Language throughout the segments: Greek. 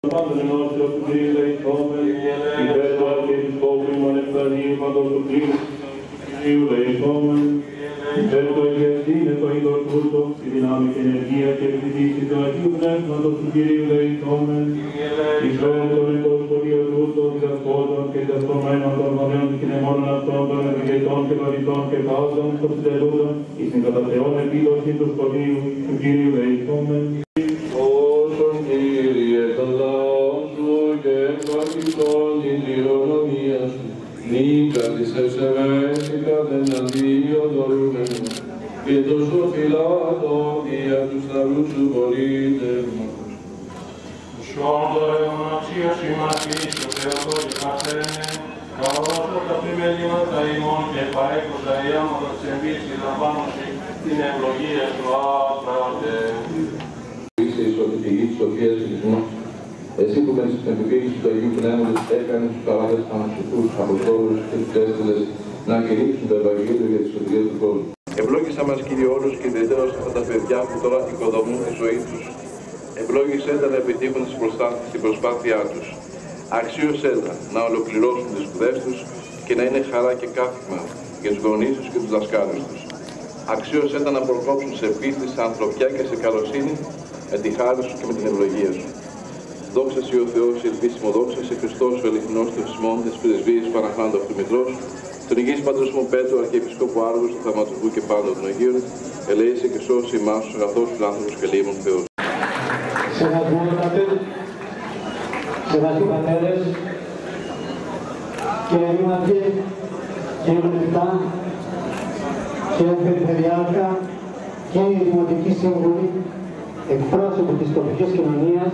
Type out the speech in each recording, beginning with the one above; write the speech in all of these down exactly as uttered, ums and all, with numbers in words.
Πάντων ενός του Κυρίου λεηθόμεν, υπέρ του Αρχιεπισκόπου ημών Ευθανίου παντός του Κύριου, Κυρίου λεηθόμεν, υπέρ του Αγιαστήνε το είδος τούτο, τη δυνάμει και ενεργία και ευθυντήση του Αγίου Πνεύματος του Κυρίου λεηθόμεν, υπέρ των εκοσποδίων τούτο, διδασκόντων και διδασκομένων των γονέων και κοινεμόνων αυτών των ευηγετών και παρητών και πάσων των συντελούντων, εις την κατά Θεόν επίδοση του σκοτείου του Κυρίου λεηθόμεν. Όσον Κύριε των λαών σου και ευλογητών την κληρονομία σου, νίκα της ευσεβέθηκα δεν αντιοδορούμενο και τόσο φυλάτων δια του σταυρού σου πολίτευμα. Σώντορε μοναξίας ημαρτής ο Θεός και καθένε, καλώς τα πλημελήματα ημών και παρέκουσα η άματα της εμπίστης λαμβάνωση την ευλογία σου άπρατε. Είσαι η σωτηρική της σοφίας ειρισμού, εσύ που με την επιποίηση του Αγίου Πνεύματος έκανες τους παράδες αναστηθούς αποστόλους και τους έστειλες να κηρύξουν το Ευαγγέλιο για τη σωτηρία του κόσμου. Ευλόγησα μας Κύριε όλους και ιδιαίτερα αυτά τα παιδιά που τώρα οικοδομούν τη ζωή τους. Ευλόγησέ τα να επιτύχουν στην προσπάθειά τους. Αξίωσέ τα να ολοκληρώσουν τις σπουδές τους και να είναι χαρά και κάθισμα για τους γονείς τους και τους δασκάλους τους. Αξίωσέ τα να προκόψουν σε πίστη, σε ανθρωπιά και σε καλοσύνη με τη χάρη σου και με την ευλογία σου. Δόξα σε ο Θεός, η ελπίσιμο δόξα σε Χριστός, ο αληθινός του Σιμών, της πρεσβείας Παναχράντου Αυτομητρός, τον υγιής Πατρός μου Πέτρο, Αρχιεπισκόπου Άργους, του Θαυματουργού και πάντων των Αγίων, ελέησε και σώσει εμάς τους αγαθούς τους άνθρωπους και λίμων Θεός. Σεβαστοί πατέρες, κύριε Δήμαρχε, κύριε Βουλευτά, κύριε Περιφερειάρχα, κύριοι Δημοτικοί Σύμβουλοι, εκπρόσωποι της τοπικής κοινωνίας,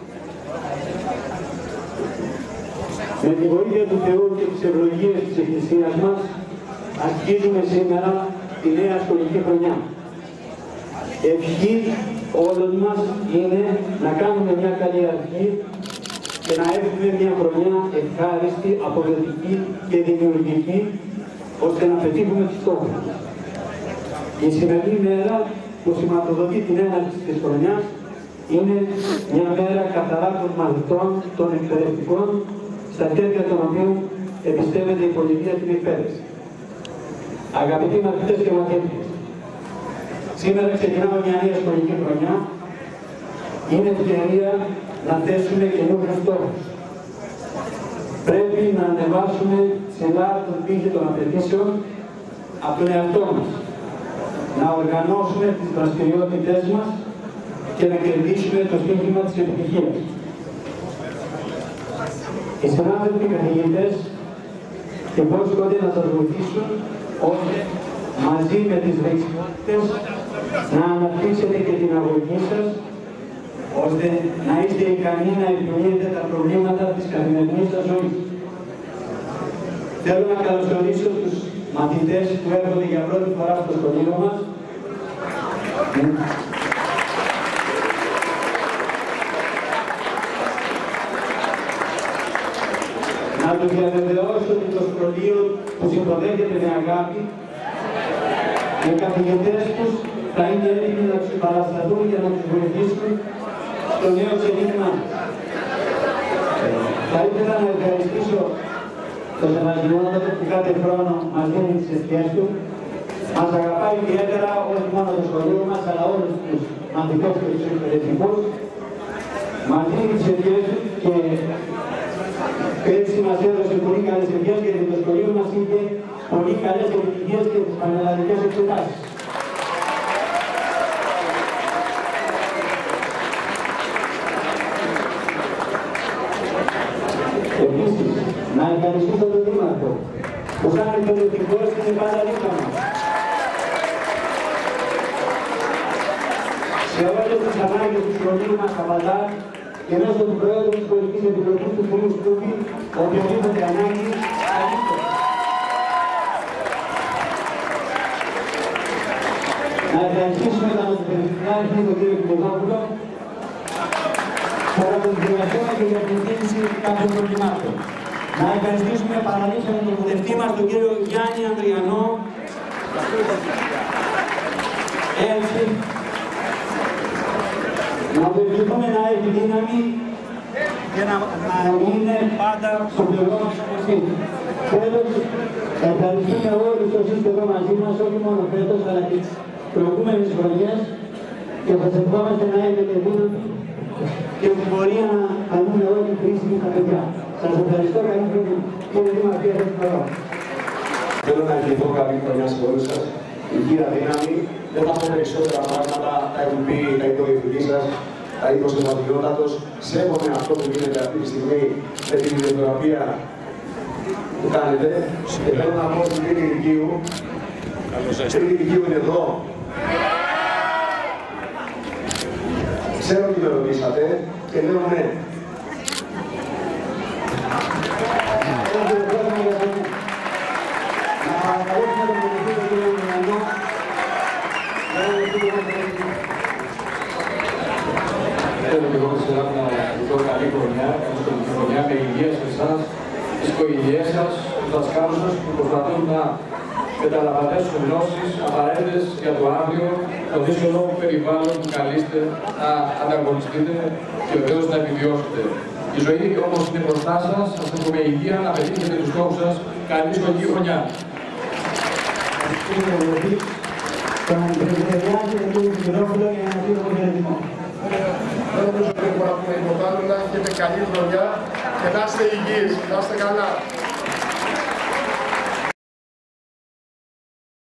με τη βοήθεια του Θεού και τις ευλογίες της Εκκλησίας μας, αρχίζουμε σήμερα τη νέα σχολική χρονιά. Ευχή όλων μας είναι να κάνουμε μια καλή αρχή και να έχουμε μια χρονιά ευχάριστη, αποδοτική και δημιουργική, ώστε να πετύχουμε τους στόχους μας. Η σημερινή μέρα που σηματοδοτεί την έναρξη της χρονιάς είναι μια μέρα καθαρά των μαθητών, των εκπαιδευτικών, στα χέρια των οποίων εμπιστεύεται η πολιτεία την εκπαίδευση. Αγαπητοί μαθητές και μαθήτες, σήμερα ξεκινάμε μια νέα σχολική χρονιά. Είναι ευκαιρία να θέσουμε καινούριους στόχους. Πρέπει να ανεβάσουμε ψηλά τον πύχη των απαιτήσεων από τον εαυτό μας. Να οργανώσουμε τις δραστηριότητές μας και να κερδίσουμε το στοίχημα της επιτυχίας. Οι συνάδελφοι καθηγητές υπόσχονται να σας βοηθήσουν ώστε μαζί με τις δεξιότητες να αναπτύξετε και την αγωγή σας, ώστε να είστε ικανοί να επιλύετε τα προβλήματα της καθημερινής σας ζωής. Θέλω να καλωσορίσω τους μαθητές που έρχονται για πρώτη φορά στο σχολείο μας. Να τους διαβεβαιώσω ότι το σχολείο τους υποδέχεται με αγάπη. Οι καθηγητές τους θα είναι έτοιμοι να τους παρασταθούν για να τους βοηθήσουν στο νέο ξεκίνημά τους. Θα ήθελα να ευχαριστήσω τον Ευαγγελιότατο που κάθε χρόνο μας δίνει τις ευχές του. Μας αγαπάει ιδιαίτερα όχι μόνο το σχολείο μας, αλλά όλους τους μαθητές και τους εκπαιδευτικούς. Μας δίνει τις ευχές του και έτσι μας έδωσε πολύ καλές ευχές, γιατί το σχολείο μας είχε πολύ καλές επιτυχίες και τις πανελλαδικές εξετάσεις. Επίσης, να ευχαριστήσω τον Δήμαρχο, που σαν εκπαιδευτικός είναι πάντα δίπλα μας. Σε όλες τις ανάγκες του σχολείου μας απαντά και μέσω του Προέδρου της Σχολικής Επιτροπής του κ. Σκούβη, οποιοδήποτε ανάγκη καλύπτεται. Να ευχαριστήσουμε τον Αντιπεριστικάρχη, τον κ. Κουλογόπουλο, για τον δημιουργό και για την κίνηση κάποιων προβλημάτων. Να ευχαριστήσουμε παραλήψαμε τον βουλευτή μας, τον κύριο Γιάννη Ανδριανό, έτσι, να το ευχηθούμε να έχει δύναμη και να, να είναι πάντα στο πλευρό μας αυτή. Τέλος, ευχαριστούμε όλους όσοι είστε εδώ μαζί μας, όχι μόνο φέτος, αλλά και τις προηγούμενες χρονιές και σας ευχόμαστε να έχετε δύναμη και την πορεία να κάνουμε όλη χρήσιμη τα παιδιά. Σας ευχαριστώ, καλή χρονιά. Κύριε Δημαρχέ, έχετε το λόγο. Θέλω να ευχηθώ καλή χρονιά σε όλους σας. Υγεία, δύναμη. Δεν θα πω περισσότερα πράγματα, τα έχουν πει τα υποδιευθυντή σας, τα είπε ο Στεφανιώτατος. Σέβομαι αυτό που γίνεται αυτή τη στιγμή με την ιδιοθεραπεία που κάνετε. Και θέλω να πω στην τρίτη ηλικίου. Η τρίτη ηλικίου είναι εδώ. Ξέρω τι με ρωτήσατε και λέω ναι. Θέλω και εγώ τη σειρά να ευχηθώ καλή χρονιά, καλή χρονιά με υγεία σε εσάς, τις οικογένειές σας, τους δασκάλους σας που προσπαθούν να μεταλαμβανέσουν γνώσεις απαραίτητες για το αύριο, το δύσκολο περιβάλλον που καλείστε να ανταγωνιστείτε και βεβαίως να επιβιώσετε. Η ζωή όμως είναι μπροστά σας, σας εύχομαι υγεία να πετύχετε τους στόχους σας. Καλή σχολική χρονιά. Τον αντιπροσωπευριάζει τον κύριο Κυρόφυλλο για ένα σύντομο χαιρετισμό. Δεν μπορούμε να πούμε τίποτα άλλο, να έχετε καλή χρονιά και να είστε υγιείς, να είστε καλά.